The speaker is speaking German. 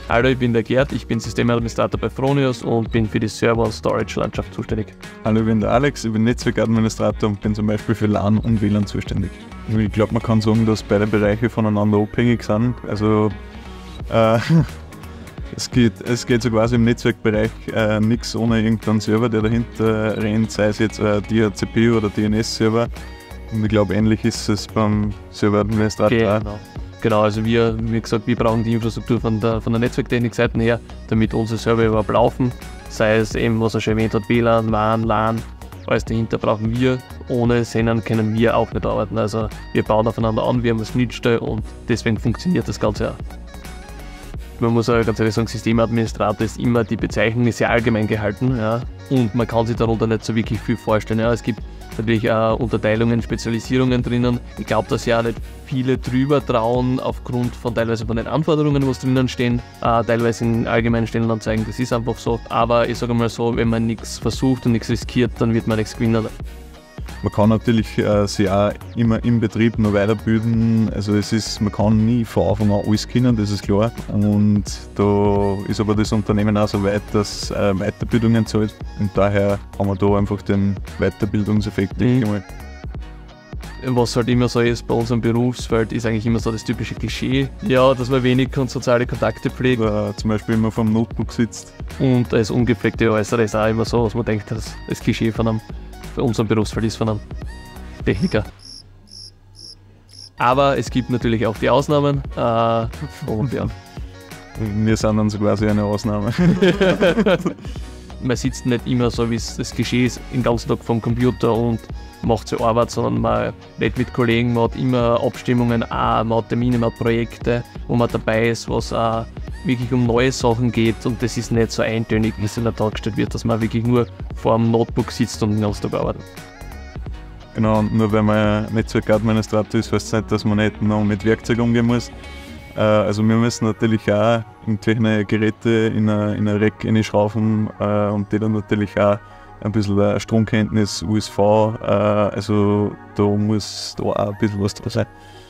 Hallo, ich bin der Gerd, ich bin Systemadministrator bei Fronius und bin für die Server- und Storage-Landschaft zuständig. Hallo, ich bin der Alex, ich bin Netzwerkadministrator und bin zum Beispiel für LAN und WLAN zuständig. Ich glaube, man kann sagen, dass beide Bereiche voneinander abhängig sind. Also es geht so quasi im Netzwerkbereich nichts ohne irgendeinen Server, der dahinter rennt, sei es jetzt DHCP oder DNS-Server. Und ich glaube, ähnlich ist es beim Serveradministrator. Genau, also wie gesagt, wir brauchen die Infrastruktur von der Netzwerktechnik-Seite her, damit unsere Server überhaupt laufen. Sei es eben, was er schon erwähnt hat, WLAN, WAN, LAN, alles dahinter brauchen wir. Ohne Sendern können wir auch nicht arbeiten. Also wir bauen aufeinander an, wir haben eine Schnittstelle und deswegen funktioniert das Ganze auch. Man muss auch ganz ehrlich sagen, Systemadministrator ist immer, die Bezeichnung ist sehr allgemein gehalten, ja, und man kann sich darunter nicht so wirklich viel vorstellen. Ja. Es gibt natürlich auch Unterteilungen, Spezialisierungen drinnen. Ich glaube, dass ja nicht viele drüber trauen, aufgrund von teilweise von den Anforderungen, was drinnen stehen, teilweise in allgemeinen Stellenanzeigen, das ist einfach so. Aber ich sage mal so, wenn man nichts versucht und nichts riskiert, dann wird man nichts gewinnen. Man kann natürlich sich auch immer im Betrieb noch weiterbilden. Also man kann nie von Anfang an alles können, das ist klar. Und da ist aber das Unternehmen auch so weit, dass Weiterbildungen zahlt. Und daher haben wir da einfach den Weiterbildungseffekt. Was halt immer so ist bei unserem Berufsfeld, ist eigentlich immer so das typische Klischee, ja, dass man wenig soziale Kontakte pflegt. Oder zum Beispiel immer vor dem Notebook sitzt. Und das ungepflegte Äußere ist auch immer so, was man denkt, dass das Klischee von unserem Berufsfeld ist, von einem Techniker. Aber es gibt natürlich auch die Ausnahmen. Und ja. Wir sind dann so quasi eine Ausnahme. Man sitzt nicht immer so, wie es das Klischee ist, den ganzen Tag vom Computer und macht so Arbeit, sondern man redet mit Kollegen, man hat immer Abstimmungen, man hat Termine, man hat Projekte, wo man dabei ist, was auch wirklich um neue Sachen geht, und das ist nicht so eintönig, wie es in der Tat gestellt wird, dass man wirklich nur vor dem Notebook sitzt und den ganzen Tag arbeitet. Genau, und nur weil man Netzwerkadministrator ist, heißt es nicht, dass man nicht noch mit Werkzeug umgehen muss. Also wir müssen natürlich auch irgendwelche Geräte in ein Rack reinschrauben und die dann natürlich auch ein bisschen Stromkenntnis, USV, also da muss da auch ein bisschen was da sein.